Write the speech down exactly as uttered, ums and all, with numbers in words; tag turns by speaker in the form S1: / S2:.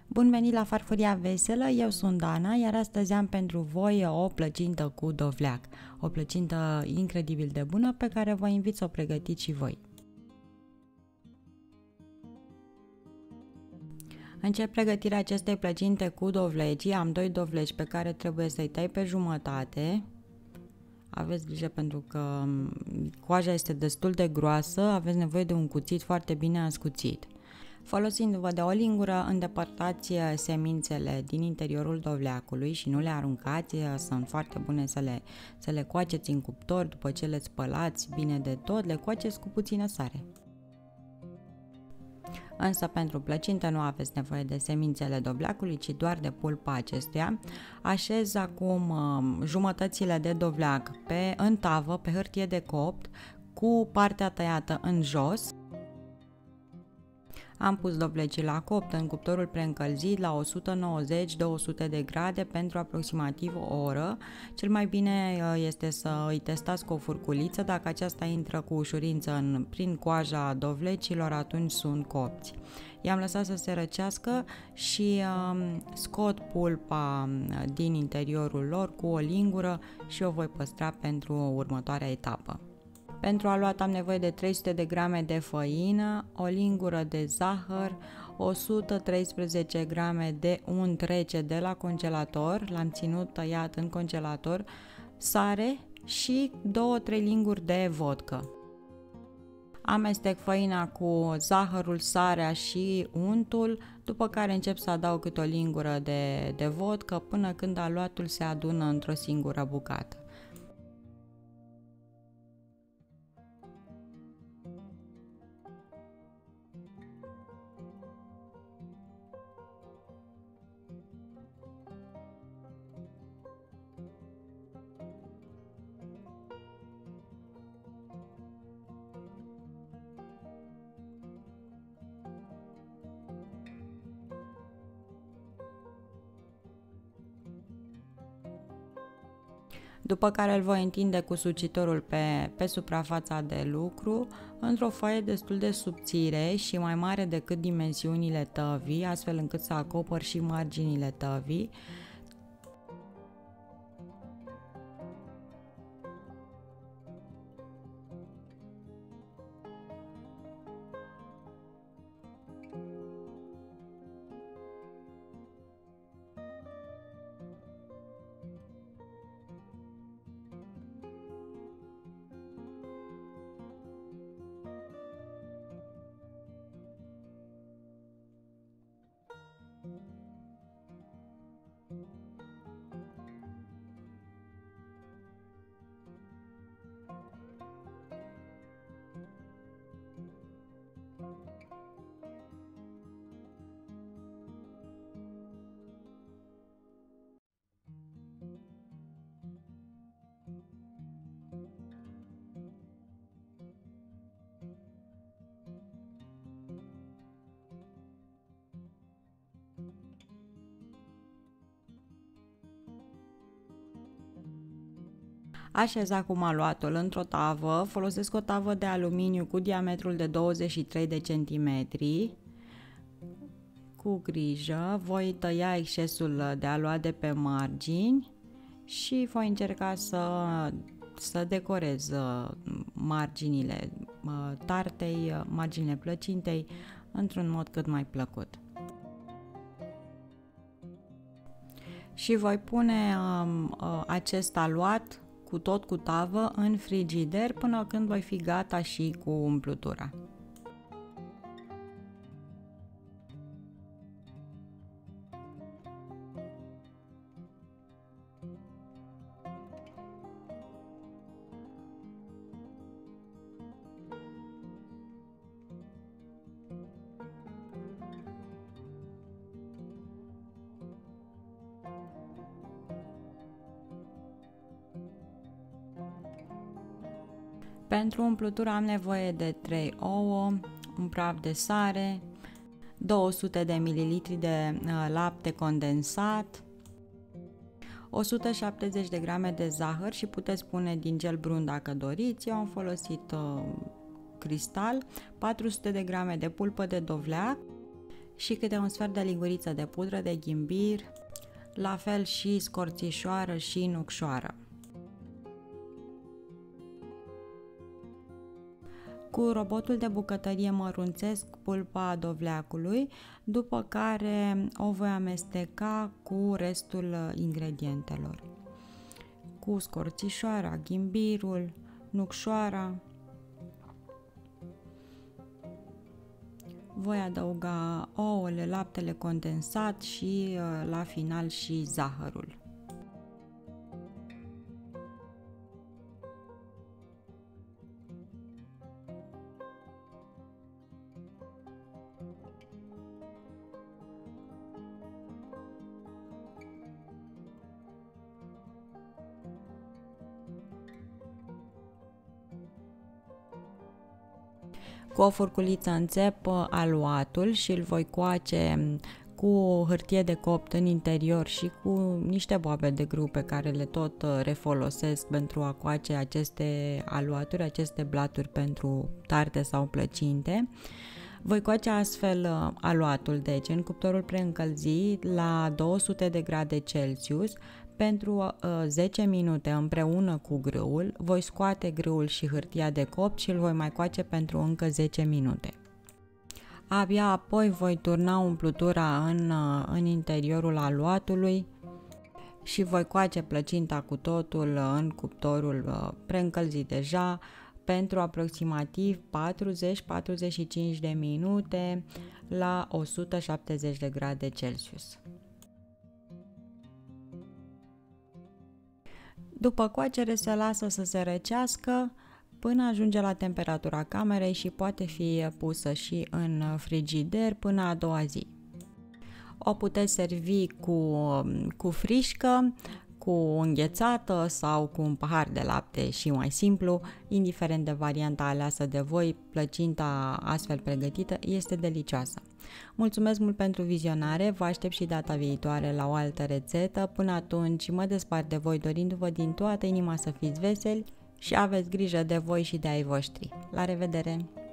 S1: Bun venit la Farfuria Veselă, eu sunt Dana, iar astăzi am pentru voi o plăcintă cu dovleac. O plăcintă incredibil de bună pe care vă invit să o pregătiți și voi. Încep pregătirea acestei plăcinte cu dovlecii. Am doi dovleci pe care trebuie să-i tai pe jumătate. Aveți grijă pentru că coaja este destul de groasă, aveți nevoie de un cuțit foarte bine ascuțit. Folosindu-vă de o lingură, îndepărtați semințele din interiorul dovleacului și nu le aruncați, sunt foarte bune să le, să le coaceți în cuptor, după ce le spălați bine de tot, le coaceți cu puțină sare. Însă pentru plăcintă nu aveți nevoie de semințele dovleacului, ci doar de pulpa acestuia. Așez acum jumătățile de dovleac pe, în tavă, pe hârtie de copt, cu partea tăiată în jos. Am pus dovlecii la copt în cuptorul preîncălzit la o sută nouăzeci - două sute de grade pentru aproximativ o oră. Cel mai bine este să îi testați cu o furculiță. Dacă aceasta intră cu ușurință în, prin coaja dovlecilor, atunci sunt copți. I-am lăsat să se răcească și um, scot pulpa din interiorul lor cu o lingură și o voi păstra pentru următoarea etapă. Pentru aluat am nevoie de trei sute de grame de făină, o lingură de zahăr, o sută treisprezece grame de unt rece de la congelator, l-am ținut tăiat în congelator, sare și două trei linguri de vodcă. Amestec făina cu zahărul, sarea și untul, după care încep să adaug câte o lingură de, de vodcă până când aluatul se adună într-o singură bucată. După care îl voi întinde cu sucitorul pe, pe suprafața de lucru într-o foaie destul de subțire și mai mare decât dimensiunile tăvii, astfel încât să acopăr și marginile tăvii. Așez acum aluatul într-o tavă, folosesc o tavă de aluminiu cu diametrul de douăzeci și trei de centimetri. Cu grijă voi tăia excesul de aluat de pe margini și voi încerca să, să decorez marginile tartei, marginile plăcintei într-un mod cât mai plăcut. Și voi pune um, acest aluat cu tot cu tavă în frigider până când voi fi gata și cu umplutura. Pentru umplutură am nevoie de trei ouă, un praf de sare, două sute de mililitri de lapte condensat, o sută șaptezeci de grame de zahăr și puteți pune din gel brun dacă doriți. Eu am folosit uh, cristal, patru sute de grame de pulpă de dovleac și câte un sfert de linguriță de pudră de ghimbir, la fel și scorțișoară și nucșoară. Cu robotul de bucătărie mărunțesc pulpa dovleacului, după care o voi amesteca cu restul ingredientelor. Cu scorțișoara, ghimbirul, nucșoara. Voi adăuga ouăle, laptele condensat și la final și zahărul. Cu o furculiță înțep aluatul și îl voi coace cu hârtie de copt în interior și cu niște boabe de grâu pe care le tot refolosesc pentru a coace aceste aluaturi, aceste blaturi pentru tarte sau plăcinte. Voi coace astfel aluatul, deci în cuptorul preîncălzit la două sute de grade Celsius pentru uh, zece minute împreună cu grâul. Voi scoate grâul și hârtia de copt și îl voi mai coace pentru încă zece minute. Abia apoi voi turna umplutura în, uh, în interiorul aluatului și voi coace plăcinta cu totul în cuptorul uh, preîncălzit deja pentru aproximativ patruzeci patruzeci și cinci de minute la o sută șaptezeci de grade Celsius. După coacere se lasă să se răcească până ajunge la temperatura camerei și poate fi pusă și în frigider până a doua zi. O puteți servi cu, cu frișcă, cu înghețată sau cu un pahar de lapte și mai simplu, indiferent de varianta aleasă de voi, plăcinta astfel pregătită este delicioasă. Mulțumesc mult pentru vizionare, vă aștept și data viitoare la o altă rețetă. Până atunci mă despart de voi dorindu-vă din toată inima să fiți veseli și aveți grijă de voi și de ai voștri. La revedere!